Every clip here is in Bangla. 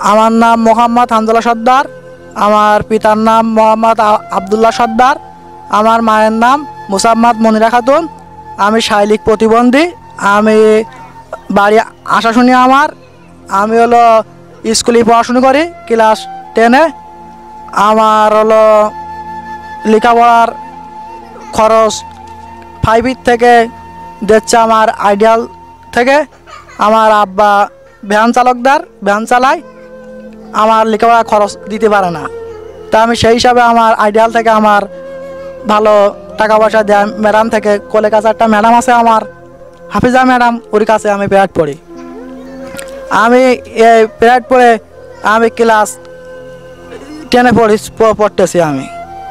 আমার নাম মোহাম্মদ হানজালা সর্দার। আমার পিতার নাম মোহাম্মদ আবদুল্লাহ সর্দার। আমার মায়ের নাম মুসাম্মাদ মনিরা খাতুন। আমি শারীরিক প্রতিবন্ধী। আমি বাড়ি আশাশুনি। আমি হলো স্কুলে পড়াশুনো করি ক্লাস 10-এ। আমার হলো লেখাপড়ার খরচ 5 থেকে দিচ্ছে আমার আইডিয়াল থেকে। আমার আব্বা ভ্যান চালায়, আমার লেখাপড়ার খরচ দিতে পারে না। তা আমি সেই হিসাবে আমার আইডিয়াল থেকে আমার ভালো টাকা পয়সা দেয় ম্যাডাম থেকে। কোলে কাছে একটা ম্যাডাম আছে আমার, হাফিজা ম্যাডাম, ওর কাছে আমি প্রাইভেট পড়ি। আমি এই প্রাইভেট পড়ে আমি ক্লাস 10-এ পড়তেছি আমি।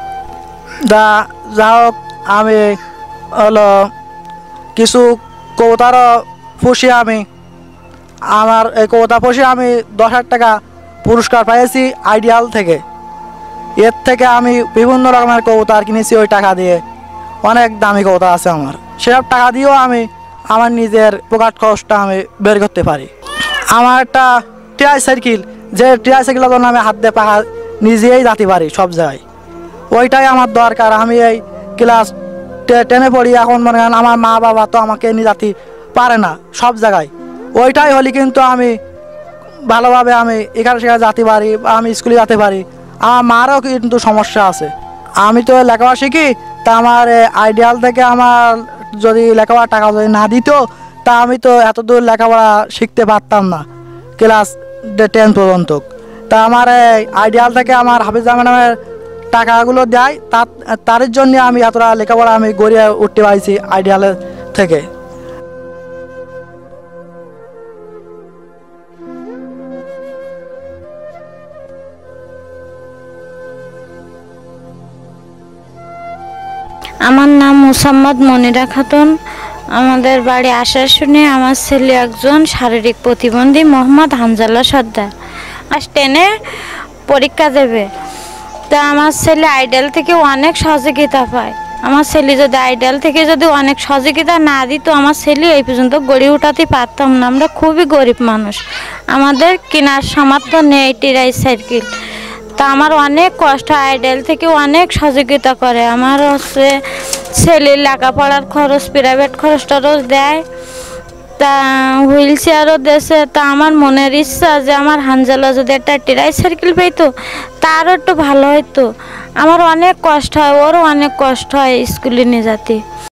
যা হোক, আমি হলো কিছু কবুতরও পুষি। আমার এই কবুতর পুষি আমি 10,000 টাকা পুরস্কার পেয়েছি আইডিয়াল থেকে। এর থেকে আমি বিভিন্ন রকমের কবুতর কিনেছি ওই টাকা দিয়ে। অনেক দামি কবুতর আছে আমার, সেসব টাকা দিয়েও আমি আমার নিজের পকেট খরচটা আমি বের করতে পারি। আমার একটা ট্রাইসাইকেল, যে ট্রাইসাইকেলের জন্য আমি হাত দিয়ে পাখা নিজেই যেতে পারি সব জায়গায়, ওইটাই আমার দরকার। আমি এই ক্লাস 10-এ পড়ি এখন, মনে করেন আমার মা বাবা তো আমাকে নিয়ে যেতে পারে না সব জায়গায়। ওইটাই হলে কিন্তু আমি ভালোভাবে আমি এখানে সেখানে যেতে পারি, আমি স্কুলে যেতে পারি। আমার মারও কিন্তু সমস্যা আছে। আমি তো লেখাপড়া শিখি, তা আমার আইডিয়াল থেকে আমার যদি লেখাপড়ার টাকা যদি না দিত, তা আমি তো এত দূর লেখাপড়া শিখতে পারতাম না ক্লাস 10 পর্যন্ত। তা আমার আইডিয়াল থেকে আমার হাফিজা ম্যাডামের টাকাগুলো দেয়, তার জন্য আমি এতটা লেখাপড়া আমি গড়িয়ে উঠতে পারছি আইডিয়ালের থেকে। আমার নাম মুসাম্মাদ মনিরা খাতুন। আমাদের বাড়ি আশাশুনি। আমার ছেলে একজন শারীরিক প্রতিবন্ধী, মোহাম্মদ হানজালা সর্দার। ক্লাস 10-এ পরীক্ষা দেবে। তা আমার ছেলে আইডিয়াল থেকে অনেক সহযোগিতা পায়। আমার ছেলে যদি আইডিয়াল থেকে যদি অনেক সহযোগিতা না দিত, আমার ছেলে এই পর্যন্ত গড়ে উঠাতে পারতাম না। আমরা খুবই গরিব মানুষ, আমাদের কেনার সামর্থ্য নেই ট্রাইসাইকেল। তা আমার অনেক কষ্ট, আইডিয়াল থেকে অনেক সহযোগিতা করে। আমার ছেলের লেখাপড়ার খরচ, প্রাইভেট খরচটা রোজ দেয়, তা হুইল চেয়ারও দেশে। তা আমার মনের ইচ্ছা যে আমার হানজালা যদি একটা ট্রাইসাইকেল পেতো তারও একটু ভালো হতো। আমার অনেক কষ্ট হয়, ওরও অনেক কষ্ট হয় স্কুলে নিয়ে যেতে।